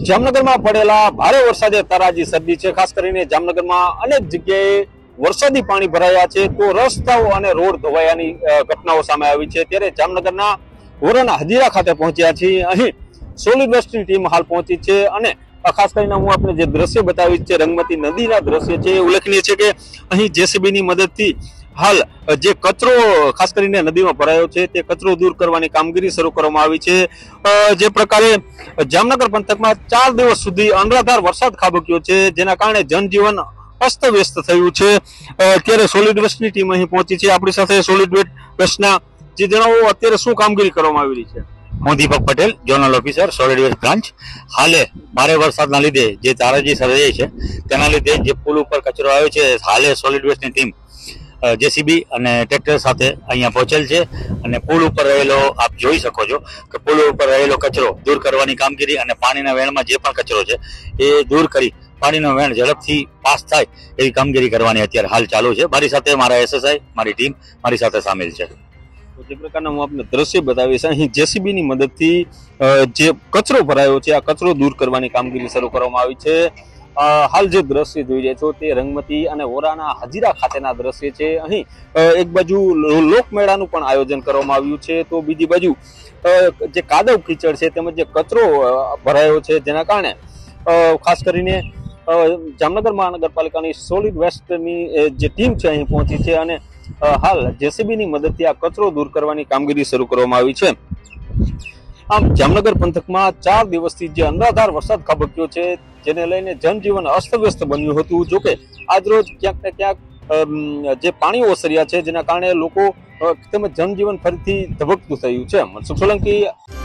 જામનગરમાં પડેલા ભારે વરસાદે તારાજી સર્જી છે। ખાસ કરીને જામનગરમાં અનેક જગ્યાએ વરસાદી પાણી ભરાયા છે તો રસ્તાઓ અને રોડ ધોવાયાની ઘટનાઓ સામે આવી છે। ત્યારે જામનગરના વોરાના હજીરા ખાતે પહોંચ્યા છીએ। અહીં સોલિડ વેસ્ટની ટીમ હાલ પહોંચી છે અને ખાસ કરીને હું આપને જે દ્રશ્ય બતાવીશ છે રંગમતી નદીના દ્રશ્ય છે। એ ઉલ્લેખનીય છે કે અહીં જેસીબીની મદદથી હાલ જે કચરો ખાસ કરીને નદીમાં ભરાયો છે તે કચરો દૂર કરવાની કામગીરી શરૂ કરવામાં આવી છે। જે પ્રકારે જામનગર પંથકમાં 4 દિવસ સુધી અનરાધાર વરસાદ ખાબક્યો છે જેના કારણે જનજીવન અસ્તવ્યસ્ત થયું છે। અત્યારે સોલિડ વેસ્ટની ટીમ અહીં પહોંચી છે। આપણી સાથે સોલિડ વેસ્ટના જે જણાવો અત્યારે શું કામગીરી કરવામાં આવી રહી છે? હું Deepak Patel, zonal officer solid waste branch. હાલે ભારે વરસાદના લીધે જે તારાજી સર્જાઈ છે તેના લીધે જે પુલ ઉપર કચરો આવ્યો છે, હાલે સોલિડ વેસ્ટની ટીમ જેસીબી અને ટ્રેક્ટર સાથે અહીંયા પહોંચેલ છે અને પુલ ઉપર રહેલો આપ જોઈ શકો છો કે પુલ ઉપર રહેલો કચરો દૂર કરવાની કામગીરી અને પાણીના વેણમાં જે પણ કચરો છે એ દૂર કરી પાણીનો વેણ ઝડપથી પાસ થાય એવી કામગીરી કરવાની અત્યારે હાલ ચાલુ છે। મારી સાથે મારા એસએસઆઈ, મારી ટીમ મારી સાથે સામેલ છે। જે પ્રકારના હું આપને દ્રશ્ય બતાવીશ, અહીં જેસીબીની મદદથી જે કચરો ભરાયો છે આ કચરો દૂર કરવાની કામગીરી શરૂ કરવામાં આવી છે। હાલ જે દ્રશ્ય જોઈ રહ્યા છો તે રંગમતી અને વોરાના હજીરા ખાતેના દ્રશ્ય છે। અહીં એક બાજુ લોકમેળાનું પણ આયોજન કરવામાં આવ્યું છે તો બીજી બાજુ જે કાદવ કીચડ છે તેમજ જે કચરો ભરાયો છે જેના કારણે ખાસ કરીને જામનગર મહાનગરપાલિકાની સોલિડ વેસ્ટની જે ટીમ છે અહીં પહોંચી છે અને હાલ જેસીબીની મદદથી આ કચરો દૂર કરવાની કામગીરી શરૂ કરવામાં આવી છે। આમ જામનગર પંથકમાં 4 દિવસથી જે અનરાધાર વરસાદ ખાબક્યો છે જેને લઈને જનજીવન અસ્તવ્યસ્ત બન્યું હતું। જોકે આજરોજ ક્યાંક ને ક્યાંક જે પાણી ઓસર્યા છે જેના કારણે લોકો તેમજ જનજીવન ફરીથી ધબકતું થયું છે। મનસુખ સોલંકી।